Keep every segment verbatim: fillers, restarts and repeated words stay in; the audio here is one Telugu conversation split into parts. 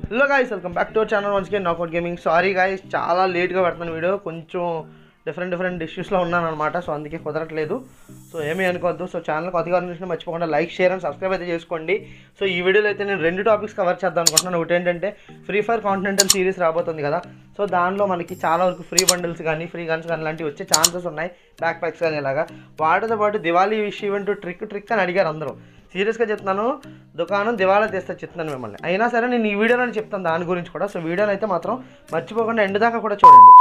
Hello guys, welcome back to our channel once again knockout gaming. Sorry guys, చాలా లేట్గా పెడుతున్నాను వీడియో. కొంచెం డిఫరెంట్ డిఫరెంట్ ఇష్యూస్లో ఉన్నాను అనమాట. సో అందుకే కుదరట్లేదు. సో ఏమీ అనుకోవద్దు. సో ఛానల్ కొత్తగా నుంచి మర్చిపోకుండా లైక్, షేర్ అండ్ సబ్స్క్రైబ్ అయితే చేసుకోండి. సో ఈ వీడియోలో అయితే నేను రెండు టాపిక్స్ కవర్ చేద్దాం అనుకుంటున్నాను. ఒకటి ఏంటంటే ఫ్రీ ఫైర్ కాంటినెంటల్ సిరీస్ రాబోతుంది కదా. సో దానిలో మనకి చాలా వరకు ఫ్రీ బండిల్స్ కానీ ఫ్రీ గన్స్ కానీ లాంటివి వచ్చే ఛాన్సెస్ ఉన్నాయి. బ్యాక్ ప్యాక్స్ కానీ ఇలాగా. వాటితో పాటు Diwali wish event trick trick అని అడిగారు అందరూ. సీరియస్గా చెప్తున్నాను, దుకాణం దివాళా తీస్తే చెప్తున్నాను మిమ్మల్ని. అయినా సరే నేను ఈ వీడియోలో చెప్తాను దాని గురించి కూడా. సో వీడియోలో అయితే మాత్రం మర్చిపోకుండా ఎండ్ దాకా కూడా చూడండి.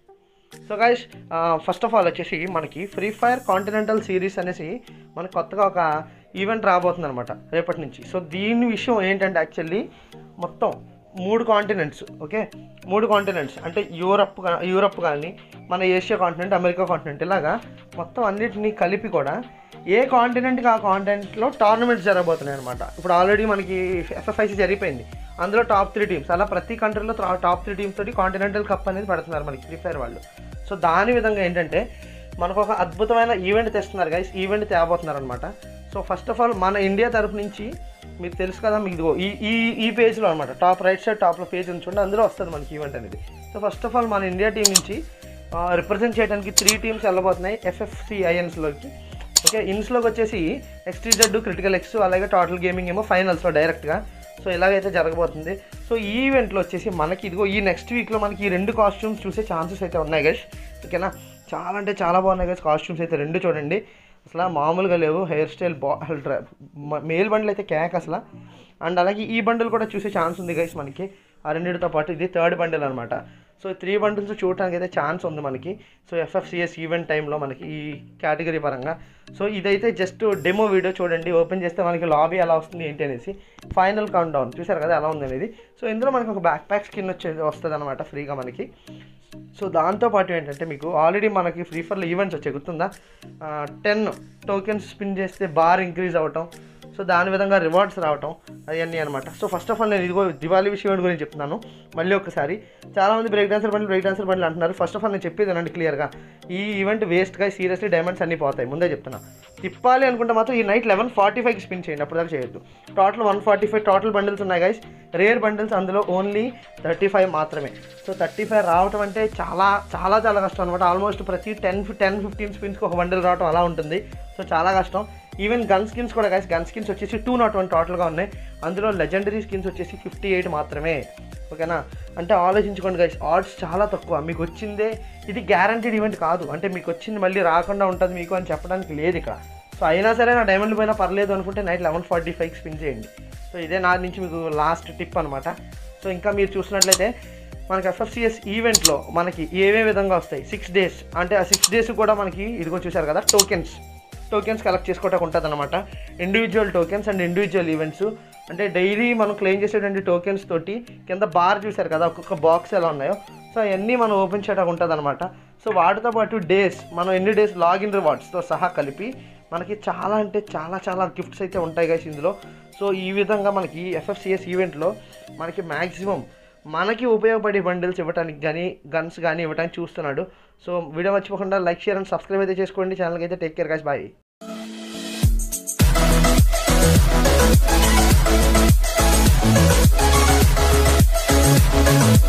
So guys, first of all వచ్చేసి మనకి ఫ్రీ ఫైర్ కాంటినెంటల్ సిరీస్ అనేసి మనకి కొత్తగా ఒక ఈవెంట్ రాబోతుంది అనమాట రేపటి నుంచి. సో దీని విషయం ఏంటంటే యాక్చువల్లీ మొత్తం మూడు కాంటినెంట్స్, ఓకే, మూడు కాంటినెంట్స్ అంటే యూరప్ యూరప్ కానీ మన ఏషియా కాంటినెంట్, అమెరికా కాంటినెంట్, ఇలాగా మొత్తం అన్నిటినీ కలిపి కూడా ఏ కాంటినెంట్కి ఆ కాంటినెంట్లో టోర్నమెంట్స్ జరగబోతున్నాయి అనమాట. ఇప్పుడు ఆల్రెడీ మనకి ఎఫ్ఎఫ్ఐసి జరిగిపోయింది, అందులో టాప్ త్రీ టీమ్స్, అలా ప్రతి కంట్రీలో టాప్ త్రీ టీమ్స్ తోటి కాంటినెంటల్ కప్ అనేది పెడుతున్నారు మనకి ఫ్రీ ఫైర్ వాళ్ళు. సో దాని విధంగా ఏంటంటే మనకు ఒక అద్భుతమైన ఈవెంట్ తెస్తున్నారు గైస్, ఈవెంట్ తేబోతున్నారు అనమాట. సో ఫస్ట్ ఆఫ్ ఆల్ మన ఇండియా తరపు నుంచి మీకు తెలుసు కదా, మీకు ఇదిగో ఈ ఈ ఈ పేజ్లో అనమాట, టాప్ రైట్ సైడ్ టాప్లో పేజ్ ఉంచుంటే అందులో వస్తుంది మనకి ఈవెంట్ అనేది. సో ఫస్ట్ ఆఫ్ ఆల్ మన ఇండియా టీం నుంచి రిప్రజెంట్ చేయడానికి త్రీ టీమ్స్ వెళ్ళబోతున్నాయి ఎఫ్ఎఫ్సి ఐఎన్స్లోకి. ఓకే, ఇన్స్లోకి వచ్చేసి ఎక్స్టీజెడ్, క్రిటికల్ ఎక్స్, అలాగే టోటల్ గేమింగ్ ఏమో ఫైనల్స్లో డైరెక్ట్గా. సో ఇలాగైతే జరగబోతుంది. సో ఈ ఈవెంట్లో వచ్చేసి మనకి ఇదిగో ఈ నెక్స్ట్ వీక్లో మనకి ఈ రెండు కాస్ట్యూమ్స్ చూసే ఛాన్సెస్ అయితే ఉన్నాయి గైస్. ఓకేనా, చాలా అంటే చాలా బాగున్నాయి గైస్ కాస్ట్యూమ్స్ అయితే. రెండు చూడండి, అసలు మామూలుగా లేవు. హెయిర్ స్టైల్ బా మేల్ బండిల్ అయితే క్యాక్ అసలు. అండ్ అలాగే ఈ బండిల్ కూడా చూసే ఛాన్స్ ఉంది గైస్ మనకి. ఆ రెండింటితో పాటు ఇది థర్డ్ బండిల్ అనమాట. సో త్రీ బండిల్స్ చూడడానికి అయితే ఛాన్స్ ఉంది మనకి. సో ఎఫ్ఎఫ్సిఎస్ ఈవెంట్ టైంలో మనకి ఈ కేటగిరీ పరంగా. సో ఇదైతే జస్ట్ డెమో వీడియో చూడండి. ఓపెన్ చేస్తే మనకి లాబీ ఎలా వస్తుంది ఏంటి అనేసి, ఫైనల్ కౌంట్ డౌన్ చూసారు కదా ఎలా ఉంది అనేది. సో ఇందులో మనకి ఒక బ్యాక్ ప్యాక్ స్కిన్ వచ్చే వస్తుంది అనమాట ఫ్రీగా మనకి. సో దాంతోపాటు ఏంటంటే మీకు ఆల్రెడీ మనకి ఫ్రీ ఫైర్లో ఈవెంట్స్ వచ్చాయి, గుర్తుందా? టెన్ టోకెన్స్ స్పిన్ చేస్తే బార్ ఇంక్రీజ్ అవ్వటం, సో దాని విధంగా రివార్డ్స్ రావటం, అవన్నీ అనమాట. సో ఫస్ట్ ఆఫ్ ఆల్ నేను ఇదిగో దివాళీ విష్ ఈవెంట్ గురించి చెప్తున్నాను మళ్ళీ ఒకసారి. చాలామంది బ్రేక్ డాన్సర్ బండ్లు బ్రేక్ డాన్సర్ బండ్లు అంటున్నారు. ఫస్ట్ ఆఫ్ ఆల్ నేను చెప్పేది అనండి క్లియర్గా, ఈ ఈవెంట్ వేస్ట్గా సీరియస్లీ డైమండ్స్ అన్నీ పోతాయి, ముందే చెప్తున్నా. తిప్పాలి అనుకుంటే మాత్రం ఈ నైట్ లెవెన్ ఫార్టీ ఫైవ్కి స్పిన్ చేయండి, అప్పుడు దాకా చేయొద్దు. Total one forty five total bundles ఉన్నాయి గైస్. రేర్ బండిల్స్ అందులో ఓన్లీ థర్టీ ఫైవ్ మాత్రమే. సో థర్టీ ఫైవ్ రావటం అంటే చాలా చాలా చాలా కష్టం అనమాట. ఆల్మోస్ట్ ప్రతి టెన్ టెన్ ఫిఫ్టీన్ స్పిన్స్కి ఒక బండిల్ రావటం అలా ఉంటుంది. సో చాలా కష్టం. ఈవెన్ గన్ స్కిన్స్ కూడా గైస్, గన్ స్కిన్స్ వచ్చేసి టూ నాట్ వన్ టోటల్గా ఉన్నాయి. అందులో లెజెండరీ స్కిన్స్ వచ్చేసి ఫిఫ్టీ ఎయిట్ మాత్రమే. ఓకేనా, అంటే ఆలోచించుకోండి గైస్, ఆడ్స్ చాలా తక్కువ. మీకు వచ్చిందే, ఇది గ్యారంటీడ్ ఈవెంట్ కాదు, అంటే మీకు వచ్చింది మళ్ళీ రాకుండా ఉంటుంది మీకు అని చెప్పడానికి లేదు ఇక్కడ. సో అయినా సరే నా డైమండ్ పోయినా పర్లేదు అనుకుంటే నైట్ లెవెన్ ఫార్టీ ఫైవ్కి స్పిన్ చేయండి. సో ఇదే నా నుంచి మీకు లాస్ట్ టిప్ అనమాట. సో ఇంకా మీరు చూసినట్లయితే మనకి ఎఫ్ఎఫ్సిఎస్ ఈవెంట్లో మనకి ఏవే విధంగా వస్తాయి, సిక్స్ డేస్ అంటే ఆ సిక్స్ డేస్ కూడా మనకి ఇదిగో చూసారు కదా, టోకెన్స్ టోకెన్స్ కలెక్ట్ చేసుకోవడానికి ఉంటుంది అనమాట. Individual tokens and individual events, అంటే డైలీ మనం క్లెయిమ్ చేసేటువంటి టోకెన్స్ తోటి కింద బార్ చూసారు కదా, ఒక్కొక్క బాక్స్ ఎలా ఉన్నాయో, సో అవన్నీ మనం ఓపెన్ చేయడానికి ఉంటుంది అనమాట. సో వాటితో పాటు డేస్, మనం ఎన్ని డేస్ లాగిన్ రివార్డ్స్తో సహా కలిపి మనకి చాలా అంటే చాలా చాలా గిఫ్ట్స్ అయితే ఉంటాయి గైస్ ఇందులో. సో ఈ విధంగా మనకి ఎఫ్ఎఫ్సిఎస్ ఈవెంట్లో మనకి మ్యాక్సిమం మనకి ఉపయోగపడే బండిల్స్ ఇవ్వడానికి కానీ గన్స్ కానీ ఇవ్వడానికి చూస్తున్నాడు. సో వీడియో మర్చిపోకుండా లైక్, షేర్ అండ్ సబ్స్క్రైబ్ అయితే చేసుకోండి ఛానల్కి అయితే. Take care guys, bye. We'll be right back.